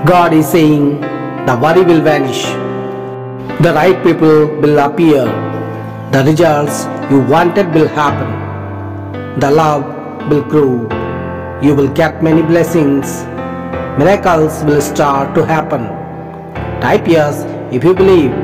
God is saying the worry will vanish. The right people will appear. The results you wanted will happen. The love will grow. You will get many blessings. Miracles will start to happen. Type yes if you believe.